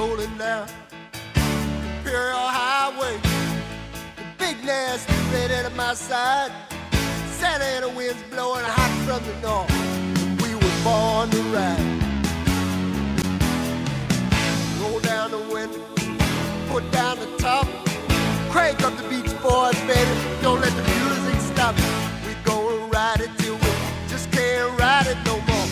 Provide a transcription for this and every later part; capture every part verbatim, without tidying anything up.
rolling down Imperial Highway. The big nasty red at my side. Santa Ana winds blowing hot from the north. We were born to ride. Roll down the window, put down the top, crank up the Beach Boys, baby. Don't let the music stop. We gonna ride it till we just can't ride it no more.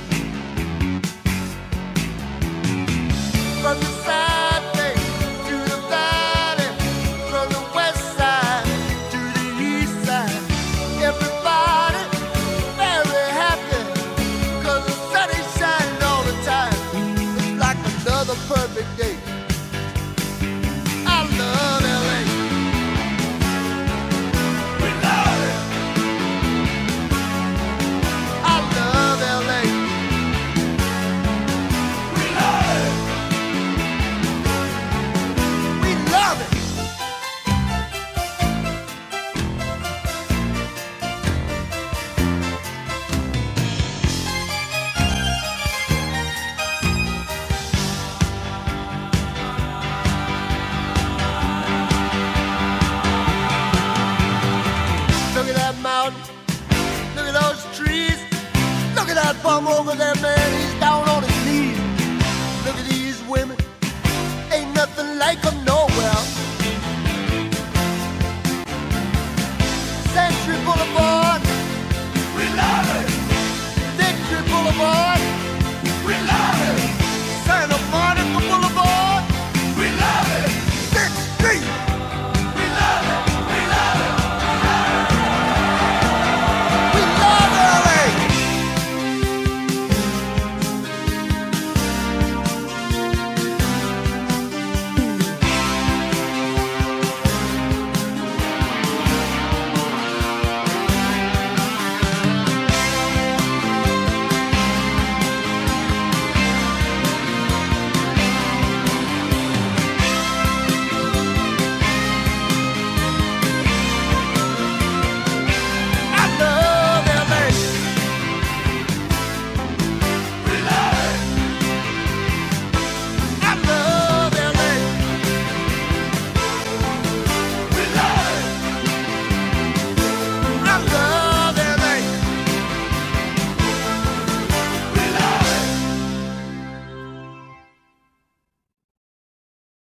From the side bay to the valley, from the west side to the east side, everybody very happy, cause the sun is shining all the time. It's like another perfect day. I love L A. We love it. I love L A. We love it. We love it. Look at that mountain, look at those trees, look at that bum over there, man.